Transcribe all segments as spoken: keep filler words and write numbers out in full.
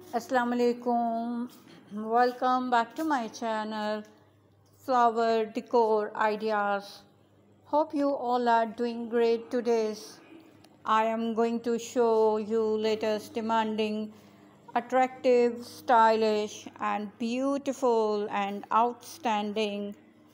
Assalamu alaikum. Welcome back to my channel Flower Decor Ideas. Hope you all are doing great today. I am going to show you latest demanding, attractive, stylish and beautiful and outstanding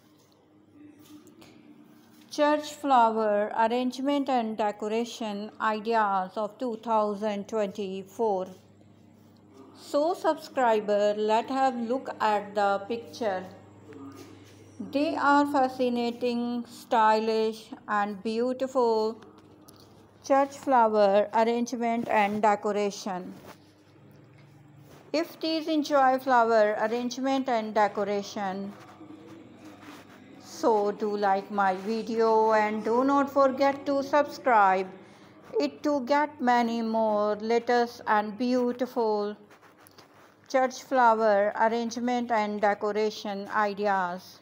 church flower arrangement and decoration ideas of two thousand twenty-four. So subscriber, let's have look at the picture. They are fascinating, stylish and beautiful church flower arrangement and decoration. If these enjoy flower arrangement and decoration, so do like my video and do not forget to subscribe it to get many more latest and beautiful church flower arrangement and decoration ideas.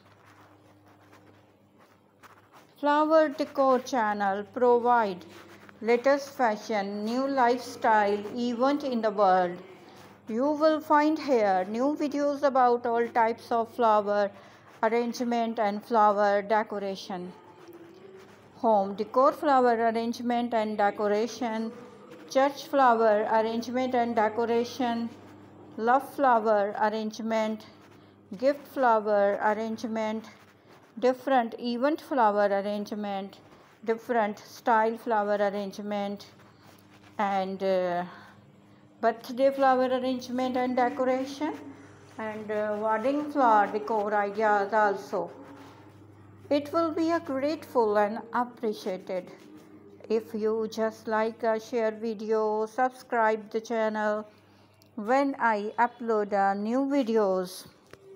Flower Decor channel provide latest fashion, new lifestyle event in the world. You will find here new videos about all types of flower arrangement and flower decoration. Home decor flower arrangement and decoration, church flower arrangement and decoration, love flower arrangement, gift flower arrangement, different event flower arrangement, different style flower arrangement, and uh, birthday flower arrangement and decoration, and uh, wedding flower decor ideas also. It will be a grateful and appreciated if you just like a share video, subscribe the channel when I upload uh, new videos.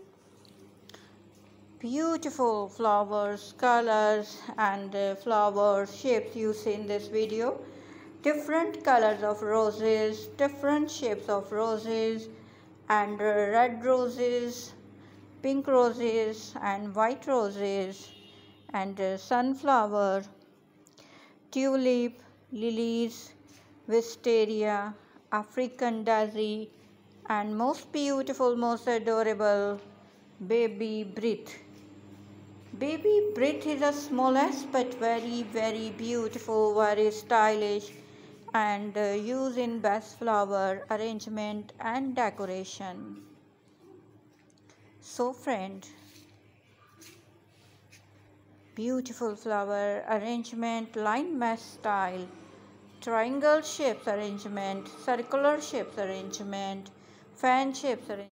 Beautiful flowers, colors and uh, flower shapes you see in this video. Different colors of roses, different shapes of roses, and uh, red roses, pink roses and white roses, and uh, sunflower, tulip, lilies, wisteria, African daisy, and most beautiful, most adorable baby breath. Baby breath is the smallest but very very beautiful, very stylish, and uh, used in best flower arrangement and decoration. So friend, beautiful flower arrangement, line mesh style, triangle shapes arrangement, circular shapes arrangement, fan shapes arrangement.